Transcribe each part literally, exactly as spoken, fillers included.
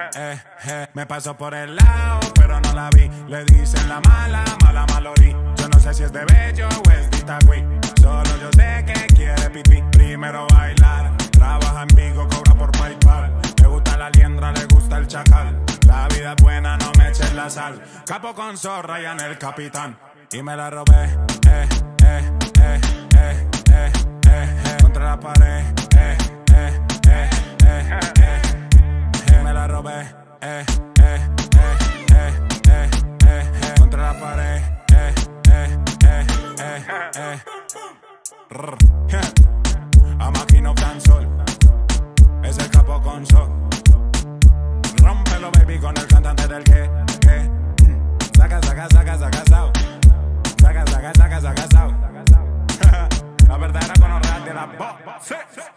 eh, eh. Me pasó por el lado, pero no la vi. Le dicen la mala, mala malorí. Yo no sé si es de Bello o es de Itagüí. Solo yo sé que quiere pipí. Primero bailar, trabaja en Vigo, cobra por PayPal. Le gusta la liendra, le gusta el chacal. La vida es buena, no me eches la sal. Capo con zorra y en el capitán. Y me la robé, eh, eh, eh, eh, eh, eh, eh. Contra la pared, eh, eh, eh, eh, eh, eh. Me la robé, eh, eh, eh, eh, eh, eh, eh. Contra la pared, eh, eh, eh, eh, eh. Rrr, yeah. A Maquino Cansol, es el capo con sol. Rómpelo, baby, con el cantante del que, que. Saca, saca, saca, saca, saca. Saca, saca, saca, saca, saca. La verdadera conorrea de la voz. Sí.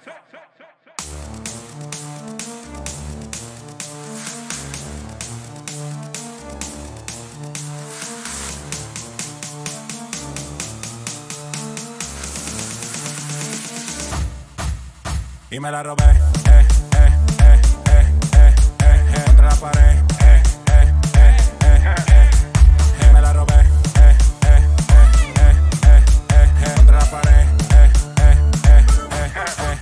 Y me la robé, eh, eh, eh, eh, eh, eh, eh. Contra la pared, eh, eh, eh, eh, eh, eh. Me la robé, eh, eh, eh, eh, eh, eh, eh. Contra la pared, eh, eh, eh, eh, eh.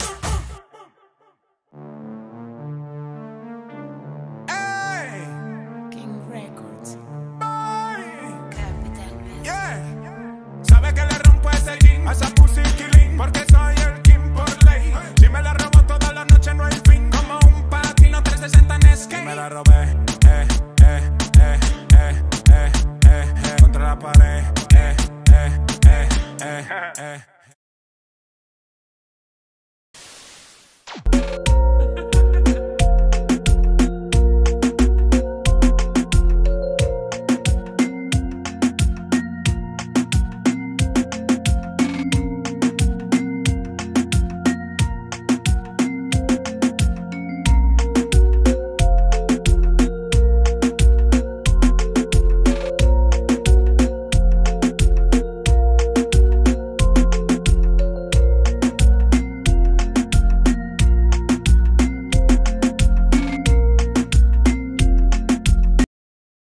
Ey, King Records. boy, Capital Music. yeah. Sabe que le rompo ese jean a esa pussy killing, porque soy el king por ley. Si me la robo toda la noche no hay fin, como un patino trescientos sesenta en skate. Y me la robé, eh, eh, eh, eh, eh, eh, eh. Contra la pared, eh, eh, eh, eh, eh.